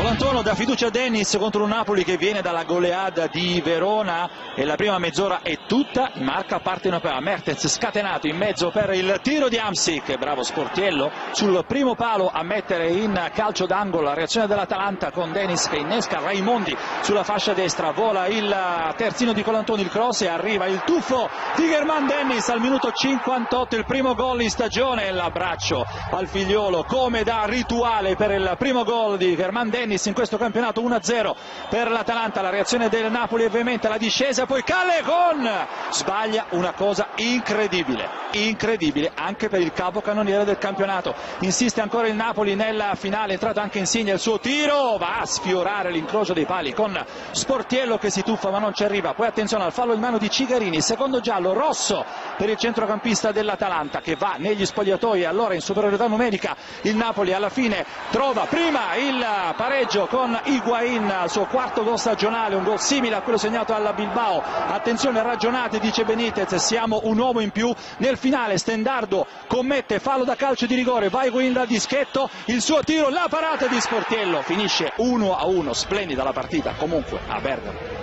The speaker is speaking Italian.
Colantuono dà fiducia a Dennis contro un Napoli che viene dalla goleada di Verona e la prima mezz'ora è tutta in marca partenopea. Mertens scatenato in mezzo per il tiro di Hamsik, bravo Sportiello sul primo palo a mettere in calcio d'angolo. La reazione dell'Atalanta con Dennis che innesca, Raimondi sulla fascia destra, vola il terzino di Colantuono, il cross e arriva il tuffo di Germán Dennis al minuto 58, il primo gol in stagione, l'abbraccio al figliolo come da rituale per il primo gol di Germán Dennis in questo campionato. 1-0 per l'Atalanta. La reazione del Napoli è veemente, la discesa, poi Callejon sbaglia una cosa incredibile anche per il capocannoniere del campionato. Insiste ancora il Napoli nella finale, è entrato anche Insigne, il suo tiro va a sfiorare l'incrocio dei pali con Sportiello che si tuffa ma non ci arriva. Poi attenzione al fallo in mano di Cigarini, secondo giallo rosso per il centrocampista dell'Atalanta che va negli spogliatoi. Allora in superiorità numerica il Napoli alla fine trova prima il pareggio con Higuaín al suo quarto gol stagionale, un gol simile a quello segnato alla Bilbao. Attenzione, ragionate, dice Benitez, siamo un uomo in più. Nel finale Stendardo commette fallo da calcio di rigore, va Higuaín dal dischetto, il suo tiro, la parata di Sportiello, finisce 1-1, splendida la partita comunque a Bergamo.